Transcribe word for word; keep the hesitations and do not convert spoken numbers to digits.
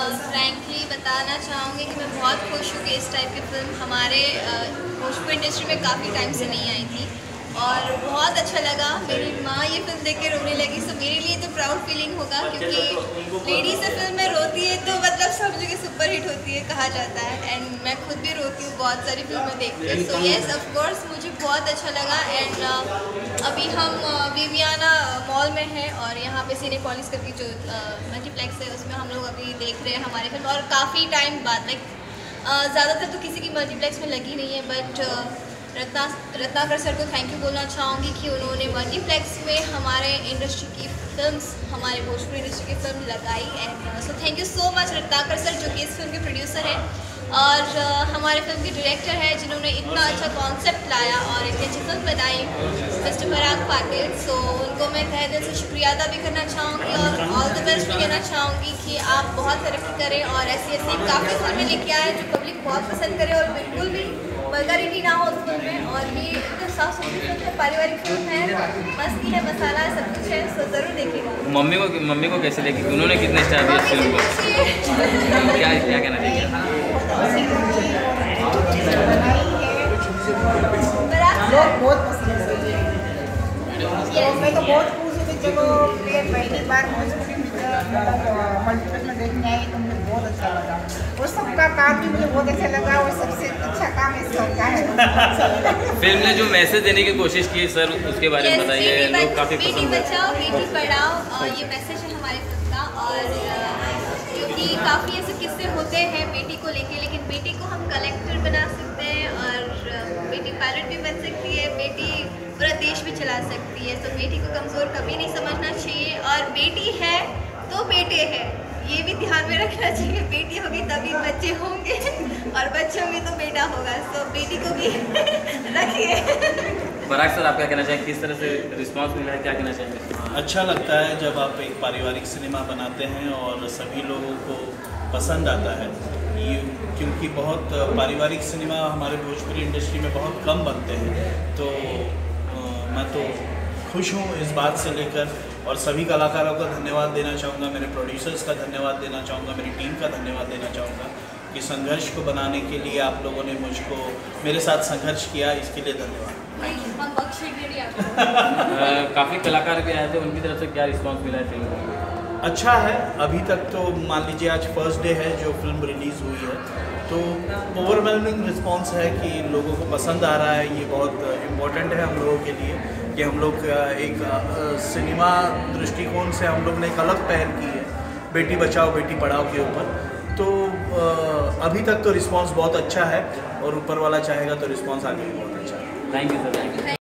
Frankly बताना चाहूँगी कि मैं बहुत खुश हूँ कि इस टाइप की फ़िल्म हमारे भोजपुरी इंडस्ट्री में काफ़ी टाइम से नहीं आई थी और बहुत अच्छा लगा। मेरी माँ ये फिल्म देख के रोने लगी, सो मेरे लिए तो प्राउड फीलिंग होगा क्योंकि लेडी से फिल्म में रोती है तो मतलब सब जगह सुपर हिट होती है कहा जाता है। एंड मैं खुद भी रोती हूँ बहुत सारी फिल्में देख के, सो येस ऑफ कोर्स मुझे बहुत अच्छा लगा। एंड uh, अभी हम विवियाना मॉल में हैं और यहाँ पे सिनेपोलिस करके जो मल्टीप्लेक्स है उसमें हम लोग अभी देख रहे हैं हमारे फिल्म, और काफ़ी टाइम बाद लाइक ज़्यादातर तो किसी की मल्टीप्लेक्स में लगी नहीं है, बट रत्ना रत्नाकर सर को थैंक यू बोलना चाहूँगी कि उन्होंने मल्टीप्लेक्स में हमारे इंडस्ट्री की फिल्म्स, हमारे भोजपुरी इंडस्ट्री की फिल्म लगाई। And so thank you so much Ratnakar sir जो कि इस फिल्म के प्रोड्यूसर हैं और uh, हमारे फिल्म के डायरेक्टर हैं जिन्होंने इतना अच्छा कॉन्सेप्ट लाया और इतनी अच्छी फिल्म बनाई, मिस्टर पराग पाटिल। सो उनको मैं तहे दिल से शुक्रिया अदा भी करना चाहूँगी और ऑल द बेस्ट भी कहना चाहूँगी कि आप बहुत तरक्की करें और ऐसी ऐसी काफ़ी फिल्में लेके आए जो पब्लिक बहुत पसंद करे और बिल्कुल भी वल्गैरिटी ना हो उस फिल्म में। और ये एकदम साफ सुथरी फिल्म है, पारिवारिक फिल्म है, मस्ती है, मसाला है, सब कुछ है, सो ज़रूर देखिएगा। मम्मी को मम्मी को कैसे लेके उन्होंने कितने स्टार दिए इस फिल्म को? क्या क्या कहना चाहिए? लोग बहुत पसंद करते हैं, मैं तो बहुत खुश हूँ कि चलो ये पहली बार भोजपुरी मल्टीप्लेक्स में देखने आई तो मुझे बहुत अच्छा लगा और सबका काम भी मुझे बहुत अच्छा लगा और सबसे अच्छा काम इस सबका है। फिल्म ने जो मैसेज देने की कोशिश की सर उसके बारे में बताइए। लोग काफ़ी बेटी बचाओ बेटी पढ़ाओ और ये मैसेज है हमारे फिल्म का, और क्योंकि काफ़ी ऐसे किस्से होते हैं बेटी को लेके, लेकिन बेटी को हम कलेक्टर बना सकते हैं और बेटी पायलट भी बन सकती है, बेटी पूरा देश भी चला सकती है। तो बेटी को कमज़ोर कभी नहीं समझना चाहिए और बेटी है तो बेटे हैं, ये भी ध्यान में रखना चाहिए। बेटी होगी तभी बच्चे होंगे और बच्चे होंगे तो बेटा होगा, तो बेटी को भी रखिए। पराग सर आप क्या कहना चाहेंगे, किस तरह से रिस्पांस मिला है, क्या कहना चाहेंगे? अच्छा लगता है जब आप एक पारिवारिक सिनेमा बनाते हैं और सभी लोगों को पसंद आता है, ये क्योंकि बहुत पारिवारिक सिनेमा हमारे भोजपुरी इंडस्ट्री में बहुत कम बनते हैं। तो आ, मैं तो खुश हूँ इस बात से लेकर और सभी कलाकारों का धन्यवाद देना चाहूँगा, मेरे प्रोड्यूसर्स का धन्यवाद देना चाहूँगा, मेरी टीम का धन्यवाद देना चाहूँगा कि संघर्ष को बनाने के लिए आप लोगों ने मुझको मेरे साथ संघर्ष किया, इसके लिए धन्यवाद। काफ़ी कलाकार भी आए थे, उनकी तरफ से क्या रिस्पांस मिला है फिल्म को? अच्छा है, अभी तक तो मान लीजिए आज फर्स्ट डे है जो फिल्म रिलीज़ हुई है, तो ओवरवेलमिंग रिस्पांस है कि लोगों को पसंद आ रहा है। ये बहुत इम्पोर्टेंट है हम लोगों के लिए कि हम लोग एक सिनेमा दृष्टिकोण से हम लोग ने एक अलग पहल की है बेटी बचाओ बेटी पढ़ाओ के ऊपर। तो अभी तक तो रिस्पांस बहुत अच्छा है और ऊपर वाला चाहेगा तो रिस्पांस आगे भी बहुत अच्छा है। Thank you sir, thank you.